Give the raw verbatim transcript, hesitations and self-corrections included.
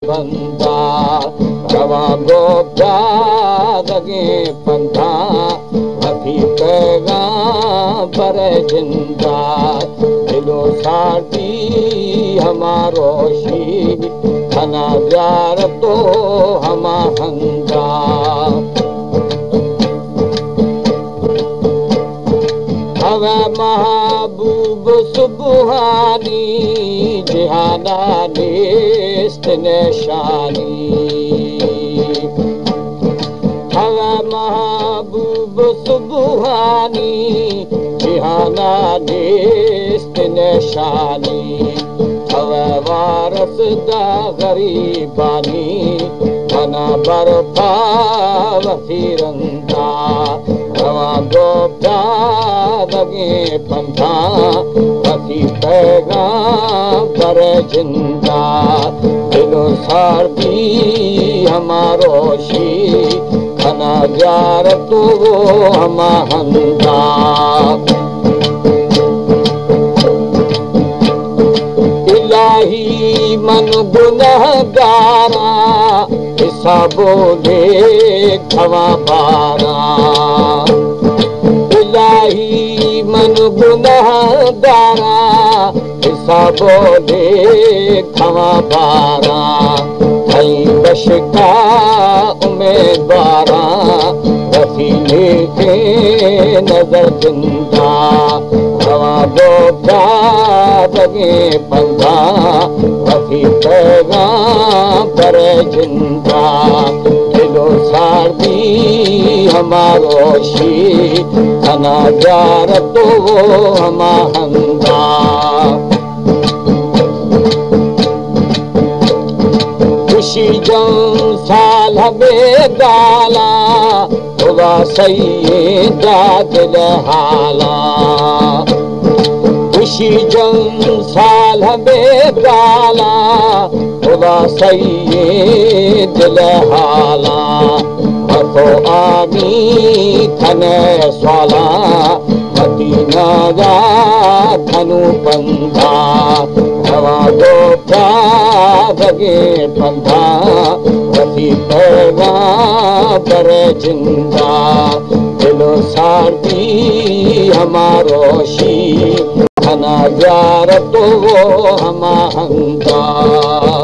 बंदा रवा गो प्यादगे पंधा अभी पैगाम पर जिंदा दिलो साथी हमारो शी खाना प्यार तो हमा हंगा हवा महबूब सुबहानी जहाना नेस्त निशानी हवा महबूब सुबहानी जहाना नेस्त निशानी हवा वारस दा गरीबानी मना बर्फा वसीरंदा रवा गो प्यादगे पंधा वसी पैगाम पर जिंदा दिलो सारदी हमारो शी खाना यार तो हमा हंदा इलाही मन गुनहगारा बोले खवा पारा इलाही मन गुनहगारा ऐसा बोले खवा पारा कई बशका उम्मीदवारा वसीले के नजर जिंदा हवा दो प्यादगे पंधा वसी पैगाम पर जिंदा दिलो सारदी हमारो शी खाना प्यार तो हमा हंगा खुशी जम साल हमें गाला खुदा सही दिल हाला खुशी जम साल हमें गाला खुदा सही दिल हाला मको आमी थने स्वाला मदीना जा धनु पंधा हवा दो प्यादगे पंधा वसी पैगाम पर जिंदा दिलो सारदी हमारो शी खाना यार तो हमा हंगा।